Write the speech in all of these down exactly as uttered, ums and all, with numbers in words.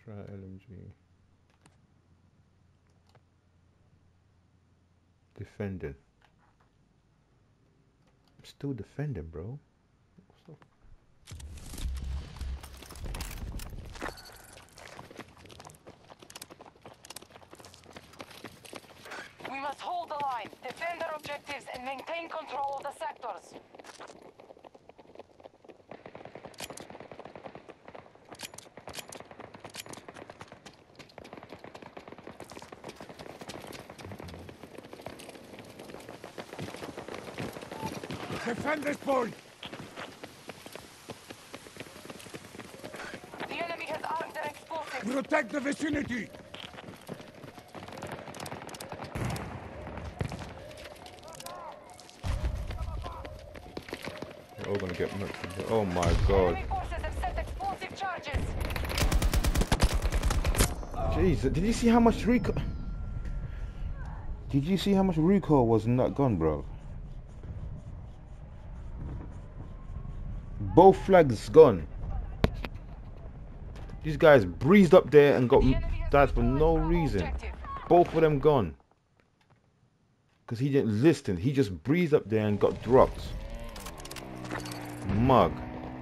Try L M G. Defending. I'm still defending, bro. We must hold the line, defend our objectives, and maintain control of the sectors. Defend this point! The enemy has armed their explosives. Protect the vicinity! We're all gonna get much. Oh my god. Enemy forces have set explosive charges. Jeez, did you see how much recoil? Did you see how much recoil was in that gun, bro? Both flags gone. These guys breezed up there and got died for no reason. Both of them gone. Because he didn't listen. He just breezed up there and got dropped. Mug.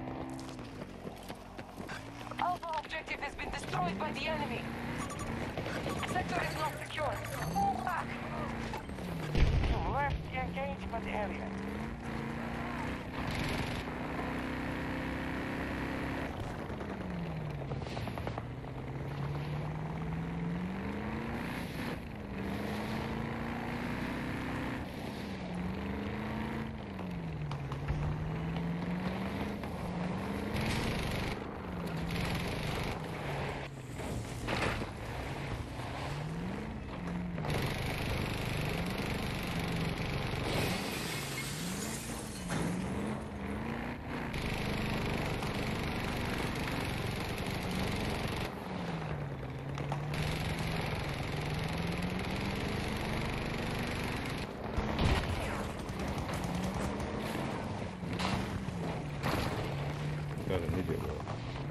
Alpha objective has been destroyed by the enemy. Sector is not secure. Fall back. You left the engagement area. Got an idiot, bro.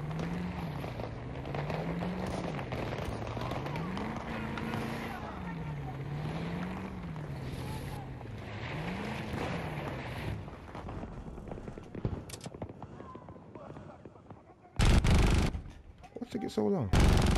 What's it get so long?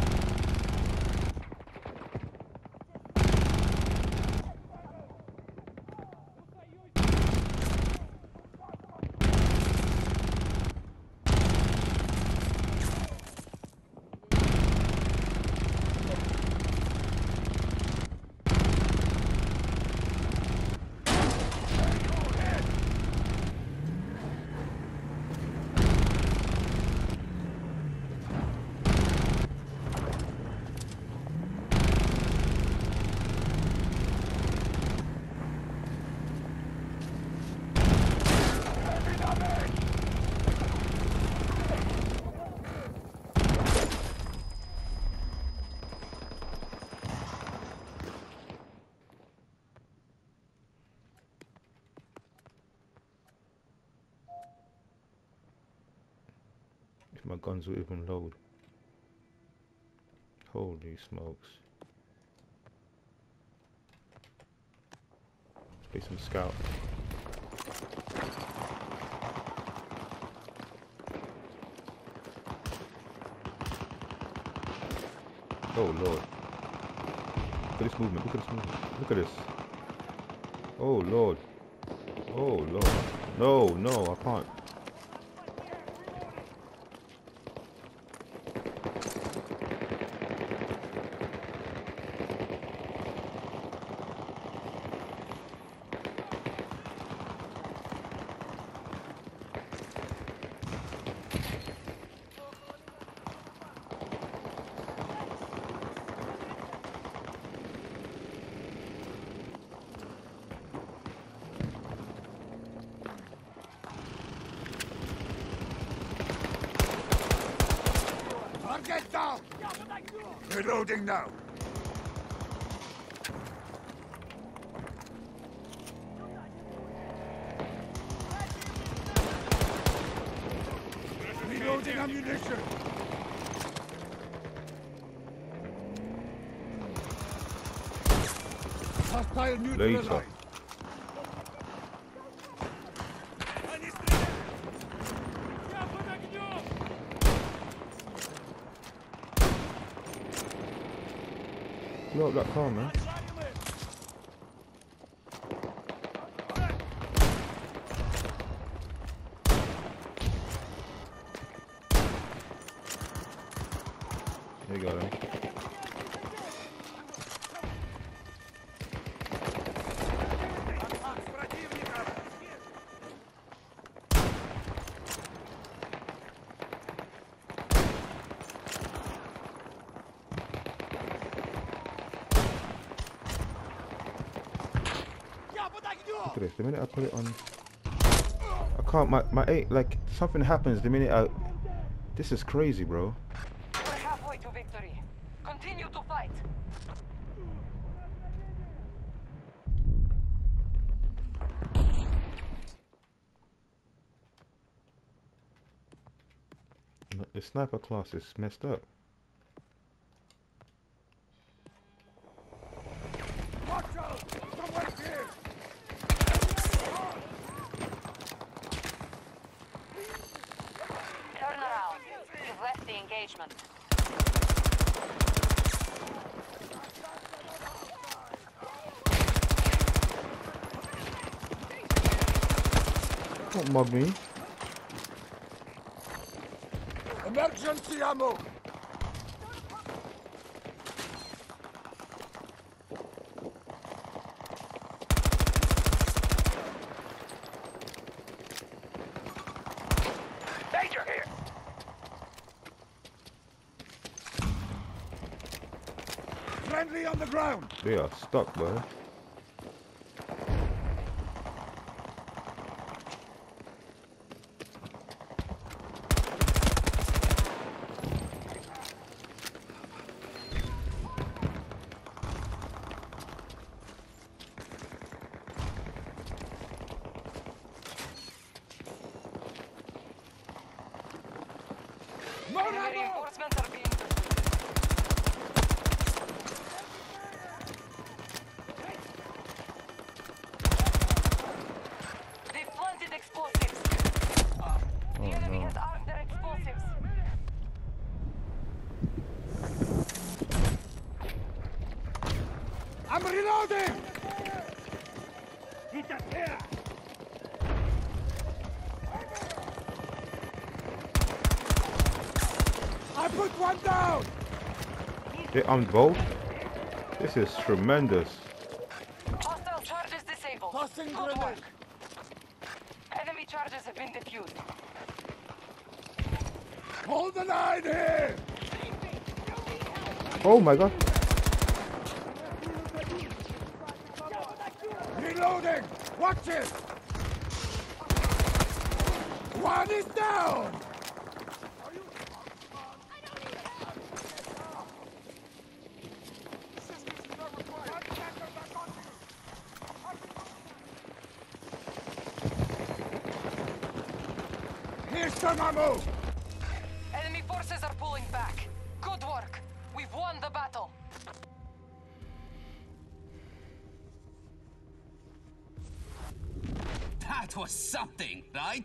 If my guns will even load. Holy smokes. Let's play some scout. Oh lord. Look at this movement, look at this movement. Look at this. Oh lord. Oh lord. No, no, I can't. Target down! Reloading now! Reloading ammunition! Hostile Later. neutralized. Blow up that car, man. There you go, then. Look at this. The minute I put it on, I can't. My my eight like something happens the minute I. This is crazy, bro. We're halfway to victory. Continue to fight. The sniper class is messed up. Watch out! Someone's here! Turn around. You've left the engagement. Don't mug me. Emergency ammo! Danger here! Friendly on the ground! They are stuck, bro. More Enemy ammo! reinforcements are being pursued. They've planted explosives. The enemy no. has armed their explosives. I'm reloading! Hit us here! I put one down! They armed both. This is tremendous. Hostile charges disabled. Tossing Good grenade. work. Enemy charges have been defused. Hold the line here! Oh my god. Reloading! Watch it! One is down! Here's some ammo! Enemy forces are pulling back. Good work. We've won the battle. That was something, right?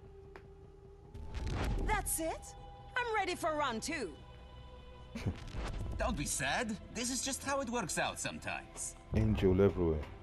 That's it? I'm ready for round two. Don't be sad. This is just how it works out sometimes. Angel everywhere.